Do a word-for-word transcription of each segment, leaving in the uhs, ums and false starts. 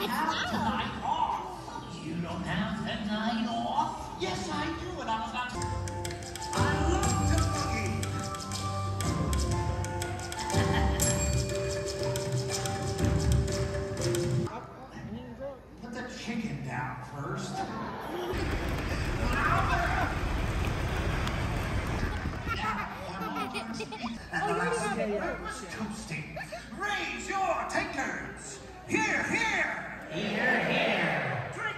have tonight off. You don't have tonight off? Yes, I do, and I'm about to... I love to boogie. Put the chicken down first. Toasting. Raise your takers. Here, here. Here, here. Drink.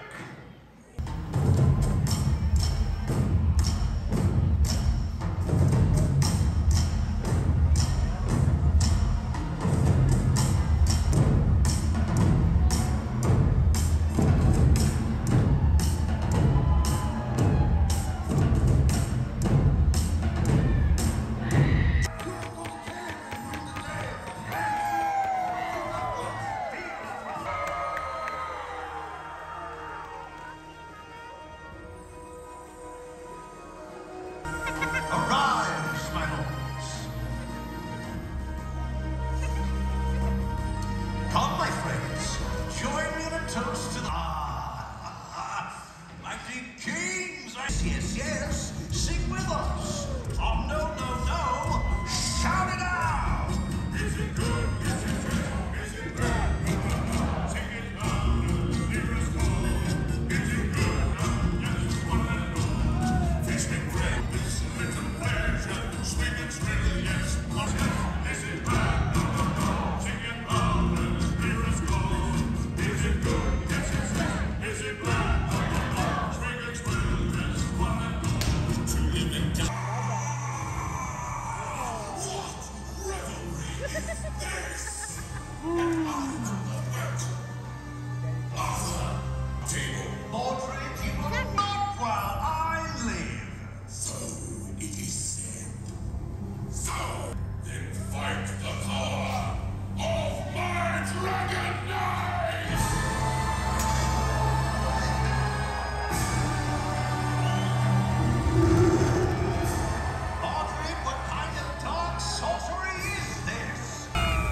Arise, my lords. Come, my friends, join me in a toast to the... Ah, mighty kings! Yes, yes, sing with us. Oh, no, no, no, shout it out! Is it good? Is it good? Is it bad? Sing it louder, hear us call. Is it good? Yes, one and all. Feasting bread, this little pleasure, sweet and shrill, yes. Is it bad? No, no, no. Sing it louder, hear us call. Is it good? Yes, it's bad. Is it bad? No, no, no. Sweet and shrill, yes, one and all. To live and die. What revelry is this? And I will wet. Arthur, table. Mordred, you will not while I live. So it is said. So then fight the power of my dragon knight! Mordred, what kind of dark sorcery is this?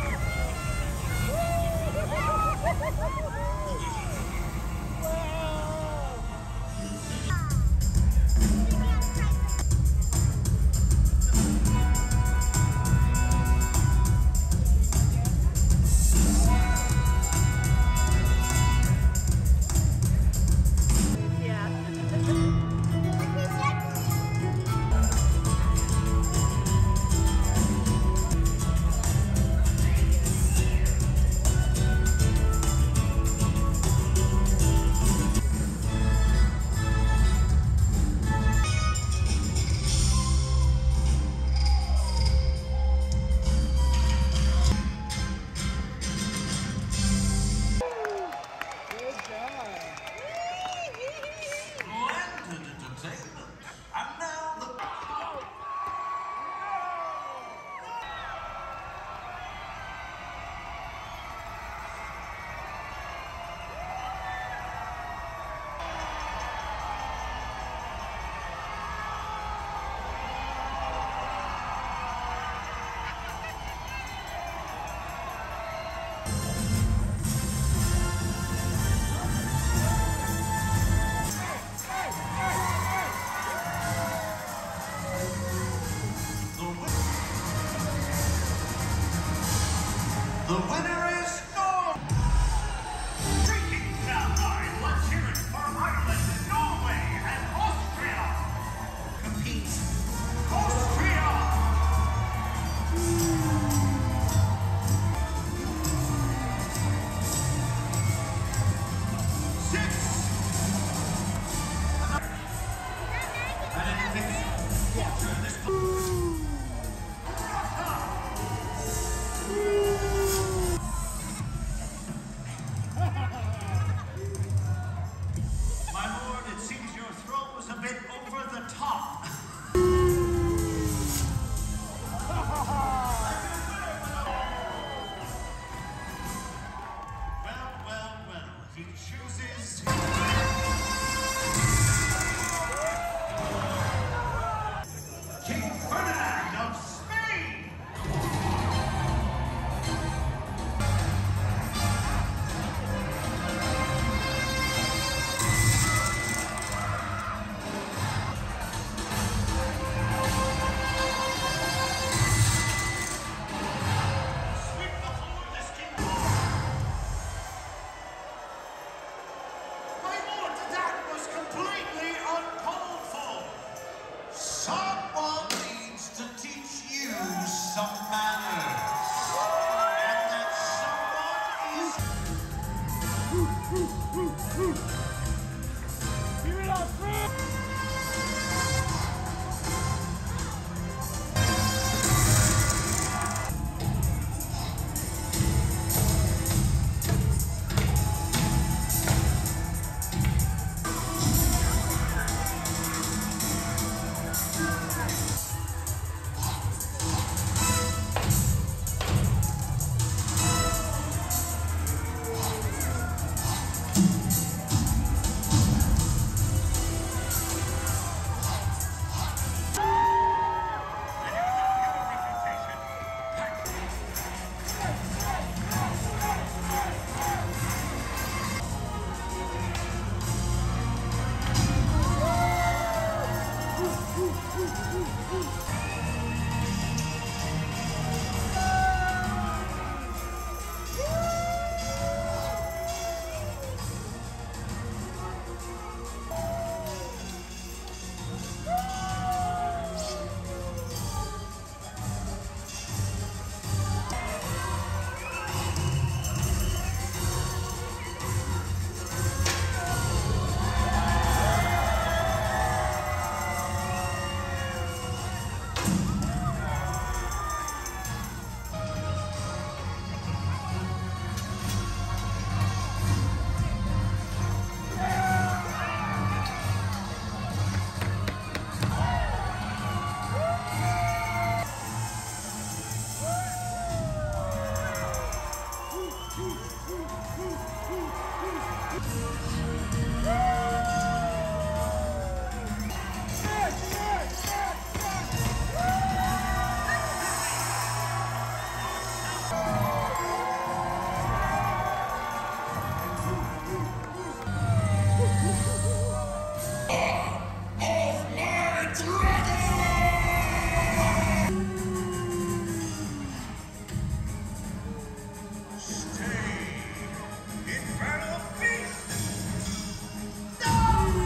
Splendid entertainment. And now the... The winner is Norway! Greetings, Allied! Let's hear it for Ireland, Norway, and Austria! Compete, Austria! Six! And anything torture this... My lord, it seems your throw was a bit over the top. Well, well, well, he chooses... King Ferdinand of Spain! Infernal Beast! No!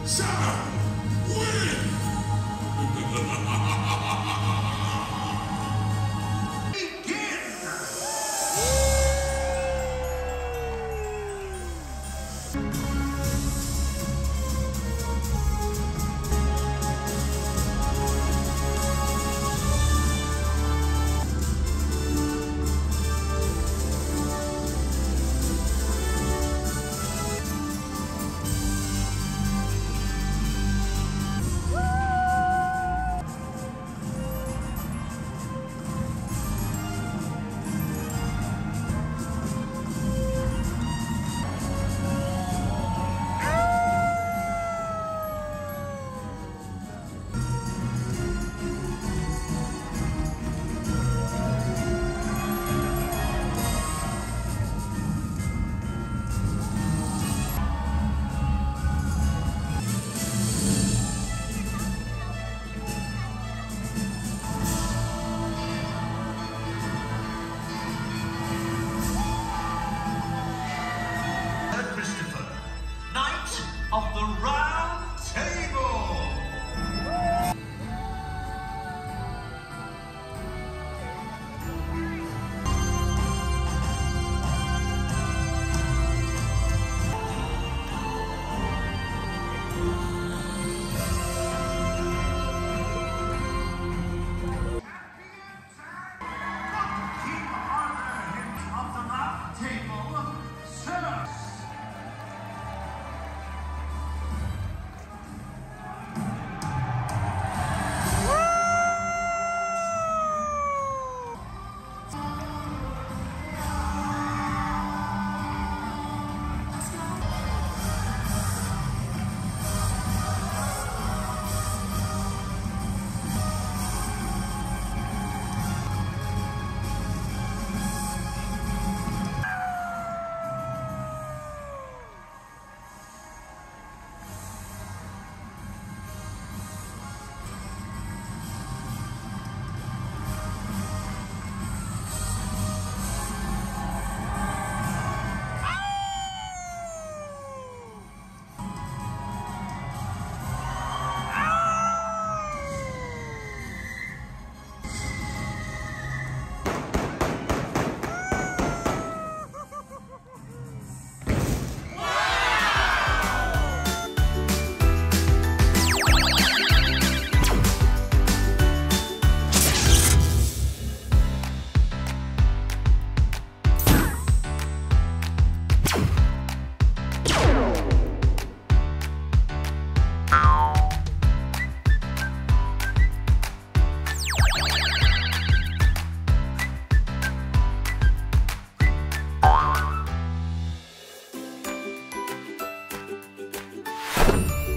seven, win! Begin! Of the Round Table! King Arthur of the Round Table, sir!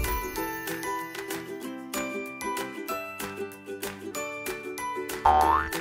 Bye.